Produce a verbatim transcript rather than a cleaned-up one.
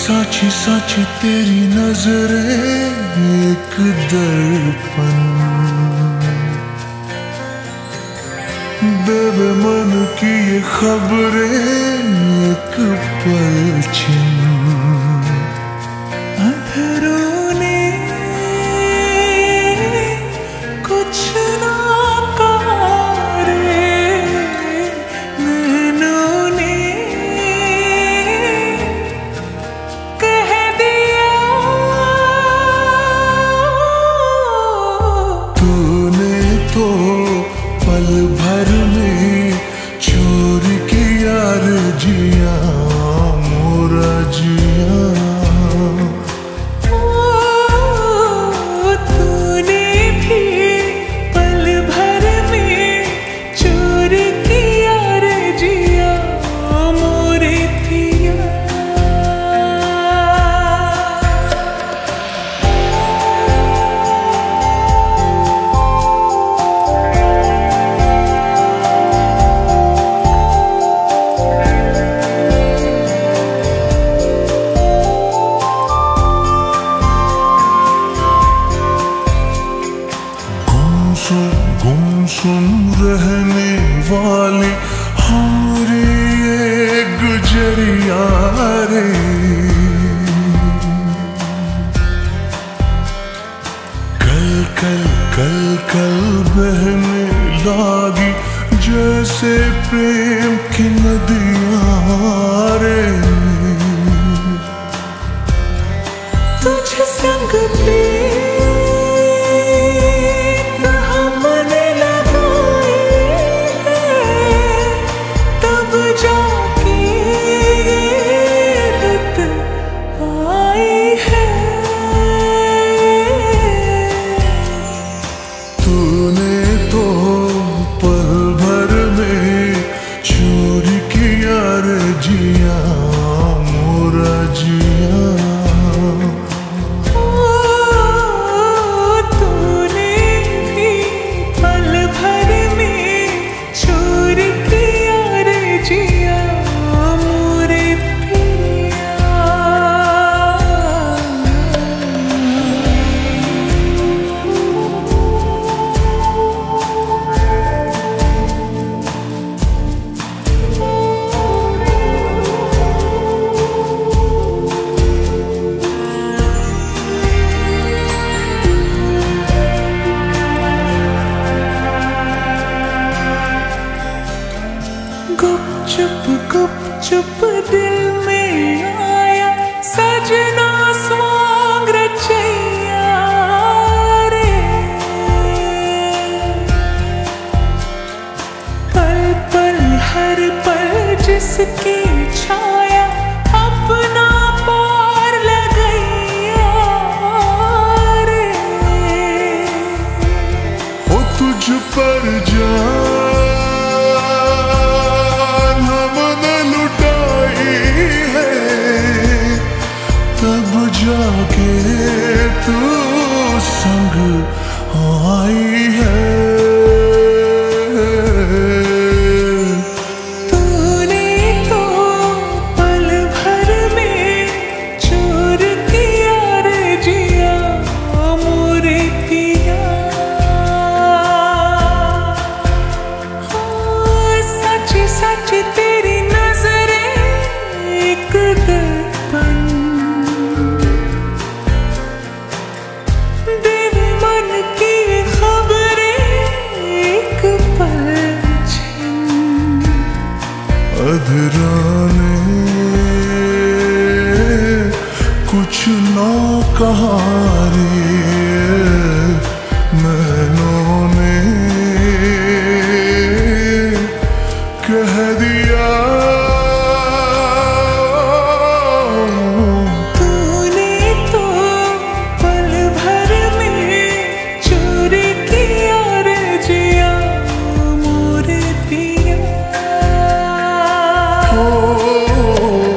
साची साची तेरी नजरें एक दर्पण, बेबे मन की ये खबरें एक पलछिन। अधरों ने कुछ ना कहा रे, नैनों ने कह दिया। तूने तो पल भर में चोरी किया रे जिया, मोरा जिया। तूने भी पल भर में चोरी किया रे जिया, मोरे पिया। गुमसुम रहने वाली हमारी ये गुजरिया रे, कल कल कल कल बहने लागी जैसे प्रेम की नदियाँ रे। तुझ संग प्रीत हमने लगाई है, तब जाके रुत आई है। तूने तो पल भर में चोरी किया रे जिया, मोरा जिया। गुपचुप गुपचुप दिल में आया सजना स्वांग रचैया रे। पल पल हर पल जिसकी छाया अपना पार लगैया रे। हो तुझ पर जान तब जाके तू संग आई है। तूने तो पल भर में चोर किया रे जिया, मोरे पिया। हाँ, सच सच तेरी नजरें एक दर्पण, देवे मन की खबरें एक पलछिन। अधरों ने कुछ ना कहा रे, नैनों ने कह दिया। तूने तो पल भर में चोरी किया रे जिया, मोरे पिया। ओ